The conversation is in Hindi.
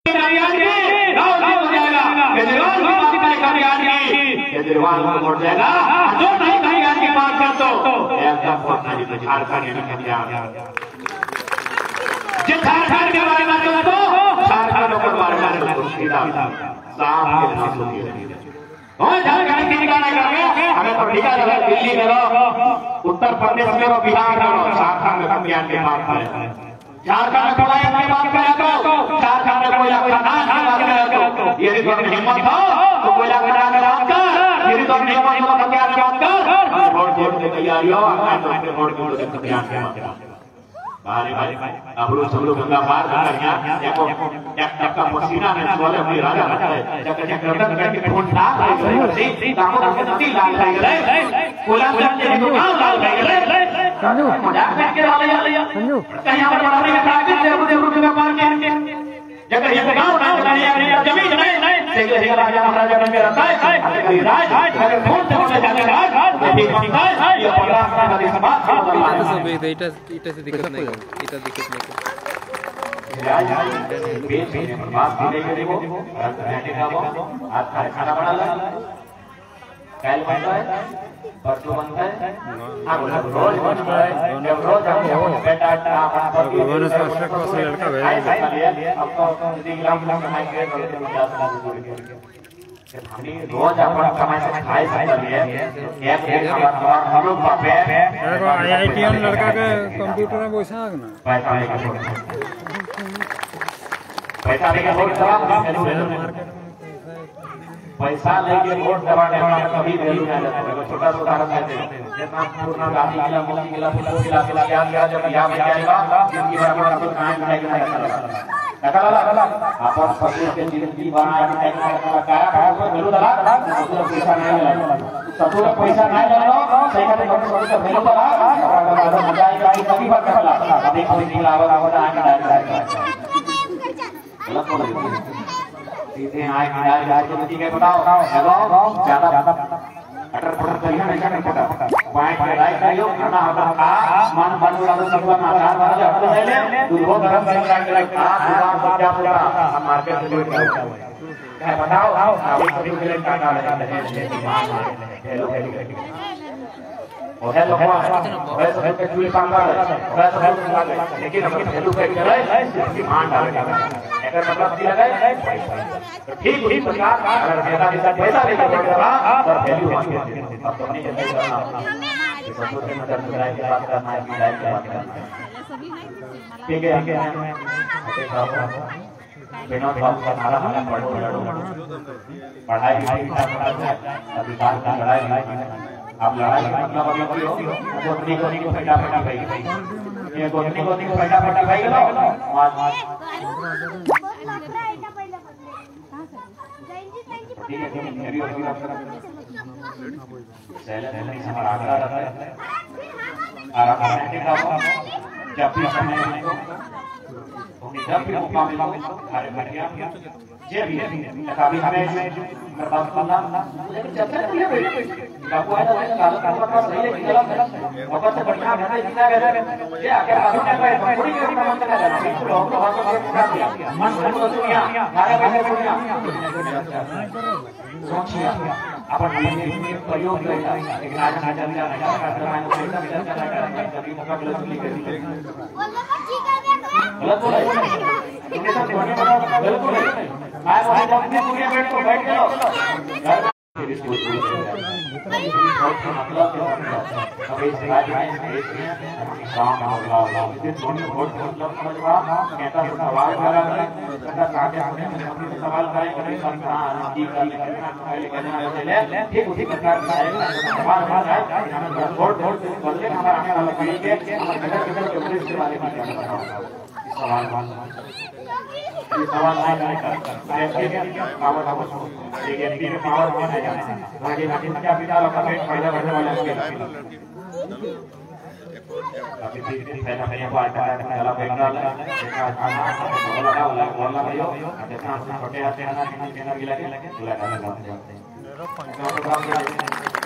केजरीवाल को वोट जाएगा, जो नहीं करेगा की बात कर तो एकदम झारखंड जो झारखंड के बारे में तो झारखंड को बारे में झारखंड की निकाला करके हमें तो निकाल दिल्ली में रहो, उत्तर प्रदेश में रहो, बिहार में रहो, झारखंड में कल्याण की बात करें, झारखंड में कल्याण की बात करें तो झारखंड में कोई खदान की बात करें तो यदि तुम हिम्मत हो तो कोई खदान की बात कर, यदि तुम हिम्मत हो तो क्या बात कर, वोट की तैयारी हो, वोट की तैयारी हो। भाई अब लोग सब लोग गंगा पार कर यहाँ एक का पसीना में सोले हुए राजा लगता है, जब गर्दन करके फोन डाल रहे हैं, दामों का नदी लाल रहे हैं, कोला जाने के दुकान लाल रहे हैं, मजाक करके वाले कहीं पर बढ़ाने का ताकत से रुपये रुपये पार के जगह ये गांव ना जमीन नहीं सेगे राजा महाराजा बन के रहता है, राज अगर फोन से बोले जाने राज ठीक बनता है, ये पगला का सभा सब इटा से दिक्कत नहीं राज बेच बात भी नहीं करेंगे, रहने का वो आज खाना बना ला कैल बनता है, परसों बनता है, रोज बनता है, जब रोज हम बेटा लड़का अब तो कमाई के रोज अपन कमाई से खाए सकते हैं, हम लोग IITian लड़का के कंप्यूटर में बैसा है ना पैसा लेके पैसा लेके वोट दबाने वाला कभी वैल्यू नहीं जाता है। छोटा सा उदाहरण देते हैं, जितना पूर्ण गाड़ी किला मुक्ति किला फुल किला किला क्या किया जब यहाँ में जाएगा जिंदगी भर में आपको कहां जाएगा लगा अपन सब के जिंदगी बना के क्या को मिलू दला पैसा नहीं लगा सब पैसा नहीं लगा सही का तो सब मिलू दला मजा आएगा कभी बात करला अभी कोई किला आवाज आके डायरेक्ट सीधे आए आज के नदी के बताओ हेलो ज्यादा अटर पटर करिया नहीं करना पड़ा बाएं पे राइट करियो खाना होगा मन मन वाला सब ना चार बार हट ले दूध गरम गरम राइट आ पूरा क्या पूरा हम मार्केट से जोड़ क्या बताओ अभी कभी के लिए काटा लगा है हेलो और हेलो वैसे है चूल्हे काम कर वैसे है लेकिन हम हेलो पे कर रहे हैं डिमांड डाल के अगर मतलब दिया गया तो ठीक प्रकार अगर नेता के साथ पैसा लेकर बढ़ेगा तो वैल्यू आती है। अब तो नहीं जैसे करना संतोष के मदद से राय की बात करना है, राय की बात करना है, ठीक है विनोद बाबू का नारा हमें पढ़ाई अधिकार की लड़ाई अब लड़ाई का मतलब गोतनी को फटाफटी भाई ये गोतनी को फटाफटी भाई लो ठीक है मेरी और हमारा आग्रह रहता है जब भी समय जब भी मौका मिला हमारे बढ़िया जे भी है अभी हमें बर्दाश्त करना लेकिन चर्चा नहीं है बाबू आया है काल का सही है गलत है वक्त से बढ़िया है जितना गया ये आगे आगे थोड़ी देर में मन करना है लोग लोगों को पूरा किया मन मन को दुनिया हमारे बैठे दुनिया सोचिए अपन प्रयोग करता है लेकिन आज ना जान जाना है करना है पैसा विचार करना है कभी मौका मिला तो नहीं करेंगे गलत बोला इनके साथ बोलने वाला गलत बोला मैं वहां अपने पूरे बैठ को बैठ गया मतलब अभी समाज में काम होगा इसे दोनों वोट मतलब समझवा नेता से सवाल करा है साथे हमने सवाल करे कि सरकार की करना है ठीक उसी प्रकार का सवाल है हमें वोट बदले हमारा आने वाला पीढ़ी के किधर किधर के पुलिस वाले की सवाल नहीं करता पावर ठीक है एमपी में पावर कौन है आगे क्या पिता लोग का पेट फायदा बढ़ने वाला है अभी भी पहला पहला पार्ट है पहला बेंगल है देखा वाला भाइयों देखा छोटे आते हैं ना किसी के ना गिला के लगा जाते हैं